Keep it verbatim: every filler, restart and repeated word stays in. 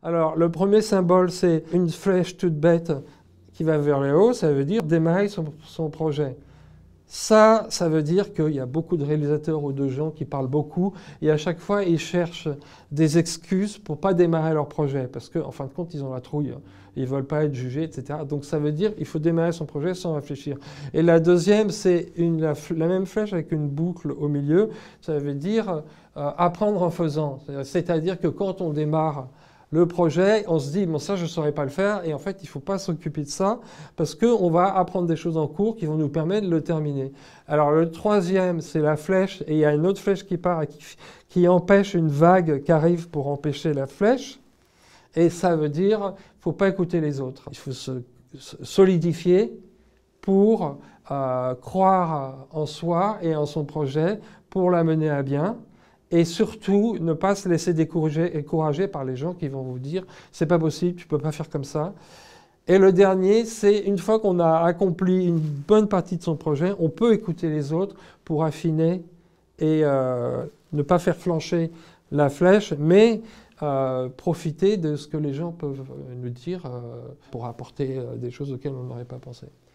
Alors, le premier symbole, c'est une flèche toute bête qui va vers le haut, ça veut dire démarrer son, son projet. Ça, ça veut dire qu'il y a beaucoup de réalisateurs ou de gens qui parlent beaucoup et à chaque fois, ils cherchent des excuses pour ne pas démarrer leur projet parce qu'en fin de compte, ils ont la trouille. Ils ne veulent pas être jugés, et cetera. Donc, ça veut dire qu'il faut démarrer son projet sans réfléchir. Et la deuxième, c'est une, la, la même flèche avec une boucle au milieu. Ça veut dire euh, apprendre en faisant. C'est-à-dire que quand on démarre le projet, on se dit, bon ça je ne saurais pas le faire, et en fait il ne faut pas s'occuper de ça, parce qu'on va apprendre des choses en cours qui vont nous permettre de le terminer. Alors le troisième, c'est la flèche, et il y a une autre flèche qui part et qui, qui empêche une vague qui arrive pour empêcher la flèche, et ça veut dire, il ne faut pas écouter les autres. Il faut se, se solidifier pour euh, croire en soi et en son projet, pour la mener à bien. Et surtout, ne pas se laisser décourager, décourager par les gens qui vont vous dire « c'est pas possible, tu peux pas faire comme ça ». Et le dernier, c'est une fois qu'on a accompli une bonne partie de son projet, on peut écouter les autres pour affiner et euh, ne pas faire flancher la flèche, mais euh, profiter de ce que les gens peuvent nous dire euh, pour apporter euh, des choses auxquelles on n'aurait pas pensé.